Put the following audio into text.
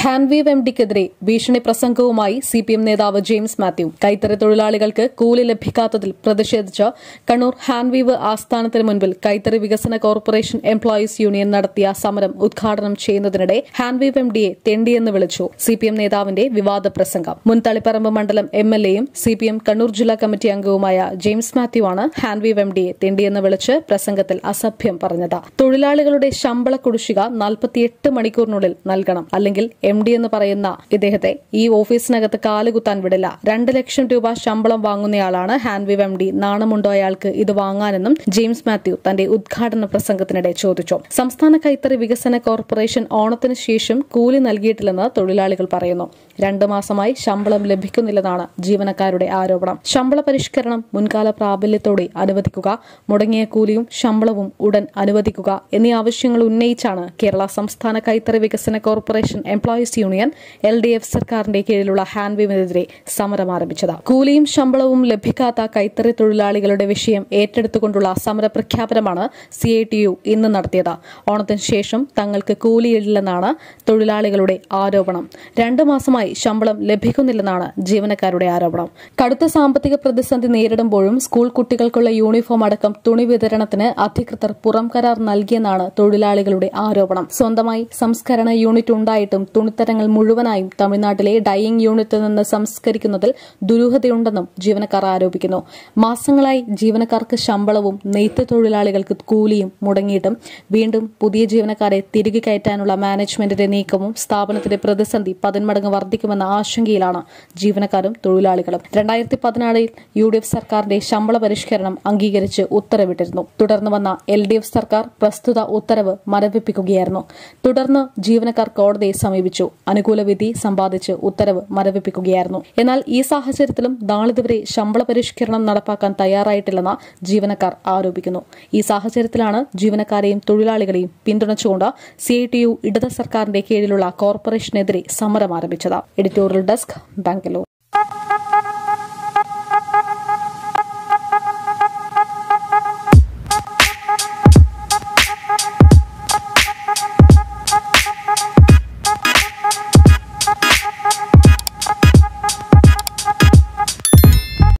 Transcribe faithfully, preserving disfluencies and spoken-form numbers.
Hanveev M ഡിക്കെതിരെ ഭീഷണി പ്രസംഗവുമായി സി പി എം നേതാവ് ജെയിംസ് മാത്യു. കൈത്തറി തൊഴിലാളികൾക്ക് കൂലി ലഭിക്കാത്തതിൽ പ്രതിഷേധിച്ച് കണ്ണൂർ ഹാൻവീവ് ആസ്ഥാനത്തിന് മുൻപിൽ കൈത്തറി വികസന കോർപ്പറേഷൻ എംപ്ലോയീസ് യൂണിയൻ നടത്തിയ സമരം ഉദ്ഘാടനം ചെയ്യുന്നതിനിടെ ഹാൻവീവ് എം ഡിയെ തെണ്ടിയെന്ന് വിളിച്ചു സി പി എം നേതാവിന്റെ വിവാദ പ്രസംഗം. മുൻ തളിപ്പറമ്പ് മണ്ഡലം എം എൽ എയും സി പി എം കണ്ണൂർ ജില്ലാ കമ്മിറ്റി അംഗവുമായ ജെയിംസ് മാത്യു ആണ് ഹാൻവീവ് എം ഡിയെ തെണ്ടിയെന്ന് വിളിച്ച് പ്രസംഗത്തിൽ അസഭ്യം പറഞ്ഞത്. തൊഴിലാളികളുടെ ശമ്പള കുടിശ്ശിക നാൽപ്പത്തിയെട്ട് മണിക്കൂറിനുള്ളിൽ നൽകണം, അല്ലെങ്കിൽ എം ഡി എന്ന് പറയുന്ന ഇദ്ദേഹത്തെ ഈ ഓഫീസിനകത്ത് കാലുകുത്താൻ വിടില്ല. രണ്ട് ലക്ഷം രൂപ ശമ്പളം വാങ്ങുന്നയാളാണ് ഹാൻവീവ് എം ഡി. നാണമുണ്ടോ അയാൾക്ക് ഇത് വാങ്ങാനെന്നും ജെയിംസ് മാത്യു തന്റെ ഉദ്ഘാടന പ്രസംഗത്തിനിടെ ചോദിച്ചു. സംസ്ഥാന കൈത്തറി വികസന കോർപ്പറേഷൻ ഓണത്തിന് ശേഷം കൂലി നൽകിയിട്ടില്ലെന്ന് തൊഴിലാളികൾ പറയുന്നു. രണ്ടു മാസമായി ശമ്പളം ലഭിക്കുന്നില്ലെന്നാണ് ജീവനക്കാരുടെ ആരോപണം. ശമ്പള പരിഷ്കരണം മുൻകാല പ്രാബല്യത്തോടെ അനുവദിക്കുക, മുടങ്ങിയ കൂലിയും ശമ്പളവും ഉടൻ അനുവദിക്കുക എന്നീ ആവശ്യങ്ങൾ ഉന്നയിച്ചാണ് കേരള സംസ്ഥാന കൈത്തറി വികസന corporation employees union L D F സർക്കാരിന്റെ കീഴിലുള്ള ഹാൻവീവിനെതിരെ സമരം ആരംഭിച്ചത്. കൂലിയും ശമ്പളവും ലഭിക്കാത്ത കൈത്തറി തൊഴിലാളികളുടെ വിഷയം ഏറ്റെടുത്തുകൊണ്ടുള്ള സമര പ്രഖ്യാപനമാണ് സി ഐ ടി യു ഇന്ന് നടത്തിയത്. ഓണത്തിന് ശേഷം തങ്ങൾക്ക് കൂലിയില്ലെന്നാണ് തൊഴിലാളികളുടെ ആരോപണം. രണ്ടു മാസമായി ശമ്പളം ലഭിക്കുന്നില്ലെന്നാണ് ജീവനക്കാരുടെ ആരോപണം. കടുത്ത സാമ്പത്തിക പ്രതിസന്ധി നേരിടുമ്പോഴും സ്കൂൾ കുട്ടികൾക്കുള്ള യൂണിഫോം അടക്കം തുണി വിതരണത്തിന് അധികൃതർ പുറം കരാർ നൽകിയെന്നാണ് തൊഴിലാളികളുടെ ആരോപണം. സ്വന്തമായി സംസ്കരണ യൂണിറ്റ് ഉണ്ടായിട്ടും തുണിത്തരങ്ങൾ മുഴുവനായും തമിഴ്നാട്ടിലെ ഡൈയിംഗ് യൂണിറ്റിൽ നിന്ന് സംസ്കരിക്കുന്നതിൽ ദുരൂഹതയുണ്ടെന്നും ജീവനക്കാർ ആരോപിക്കുന്നു. മാസങ്ങളായി ജീവനക്കാർക്ക് ശമ്പളവും നെയ്ത്ത് തൊഴിലാളികൾക്ക് കൂലിയും മുടങ്ങിയിട്ടും വീണ്ടും പുതിയ ജീവനക്കാരെ തിരികെ കയറ്റാനുള്ള മാനേജ്മെന്റിന്റെ നീക്കവും സ്ഥാപനത്തിന്റെ പ്രതിസന്ധി പതിന്മടങ്ങ് വർദ്ധിക്കുമെന്ന ആശങ്കയിലാണ് ജീവനക്കാരും തൊഴിലാളികളും. രണ്ടായിരത്തി പതിനാറിൽ യു ഡി എഫ് സർക്കാരിന്റെ ശമ്പള പരിഷ്കരണം അംഗീകരിച്ച് ഉത്തരവിട്ടിരുന്നു. തുടർന്ന് വന്ന എൽ ഡി എഫ് സർക്കാർ പ്രസ്തുത ഉത്തരവ് മരവിപ്പിക്കുകയായിരുന്നു. തുടർന്ന് ജീവനക്കാർ കോടതിയെ സമീപിച്ചു. അനുകൂല വിധി സമ്പാദിച്ച് ഉത്തരവ് മരവിപ്പിക്കുകയായിരുന്നു. എന്നാൽ ഈ സാഹചര്യത്തിലും നാളിതുവരെ ശമ്പള പരിഷ്കരണം നടപ്പാക്കാൻ തയ്യാറായിട്ടില്ലെന്ന് ജീവനക്കാർ ആരോപിക്കുന്നു. ഈ സാഹചര്യത്തിലാണ് ജീവനക്കാരെയും തൊഴിലാളികളെയും പിന്തുണച്ചുകൊണ്ട് സി ഐ ടി യു ഇടത് സർക്കാരിന്റെ കീഴിലുള്ള കോർപ്പറേഷനെതിരെ സമരം ആരംഭിച്ചത്. Editorial desk, Bangalore.